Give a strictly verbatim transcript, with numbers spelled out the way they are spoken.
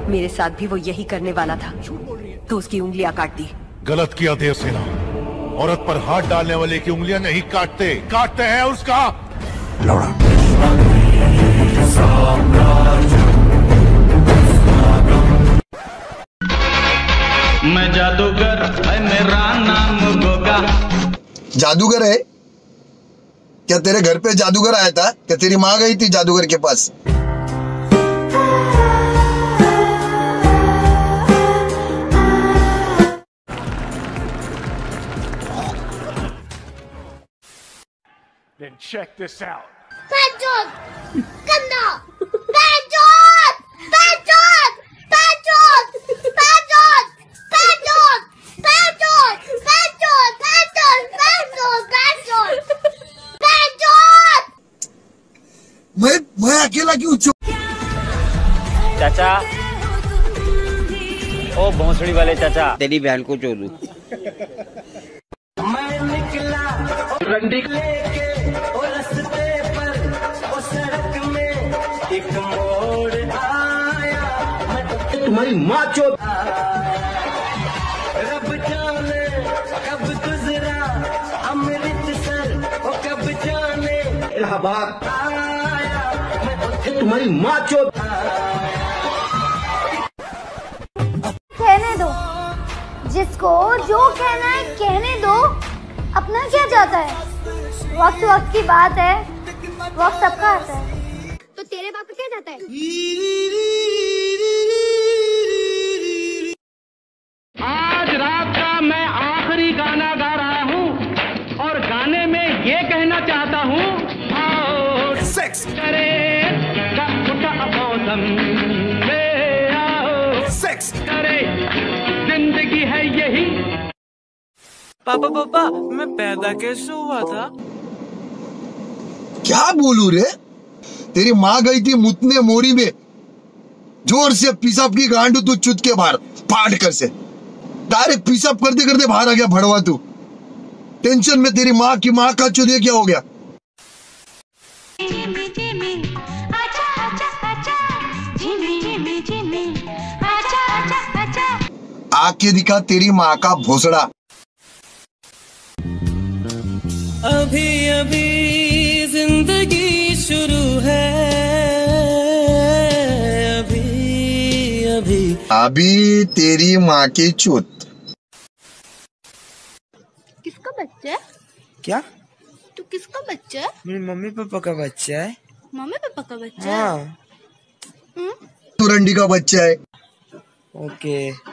मेरे साथ भी वो यही करने वाला था, तो उसकी उंगलियां काट दी। गलत किया देवसेना। औरत पर हाथ डालने वाले की उंगलियां नहीं काटते, काटते हैं उसका लौड़ा। मैं जादूगर है, मेरा नाम गोगा। जादूगर है क्या? तेरे घर पे जादूगर आया था क्या? तेरी माँ गई थी जादूगर के पास? Then check this out. Patriot! Ganda! Patriot! Patriot! Patriot! Patriot! Patriot! Patriot! Patriot! Patriot! Patriot! Patriot! Patriot! मैं मैं अकेला क्यों चुप? चाचा, ओ भोंसड़ी वाले चाचा, तेरी बहन को चोदू। मैं निकला रंडी लेके ओ रास्ते पर, ओ सड़क में एक मोड़ आया, मैं तुम्हारी माँ चोद। रब जाने कब गुजरा अमृतसर, ओ कब जाने इलाहाबाद आया, मैं तुम्हारी माँ चोद। कहने दो जिसको जो कहना है कहने दो, अपना क्या जाता है। वक्त वक्त की बात है, वक्त सबका आता है। तो तेरे बाप का क्या जाता है? आज रात का मैं आखिरी गाना गा रहा हूँ और गाने में ये कहना चाहता हूँ, आओ सेक्स करे उठा मौसम ले आओ, सेक्स करे जिंदगी है यही। पापा पापा मैं पैदा कैसे हुआ था? क्या बोलू रे? तेरी माँ गई थी मुतने मोरी में, जोर से पिसाब की गांडू तू चुत के बाहर फाड़ कर से डायरेक्ट पिसाब करते करते बाहर आ गया भड़वा तू। टेंशन में तेरी माँ की माँ का चुत क्या हो गया? आके दिखा तेरी माँ का भोसड़ा। अभी अभी जिंदगी शुरू है, अभी अभी अभी तेरी माँ की चुत। किसका बच्चा है? क्या? तू किसका बच्चा है? मेरी मम्मी पापा का बच्चा है। मम्मी पापा का बच्चा है? हाँ। तू रंडी का बच्चा है। ओके।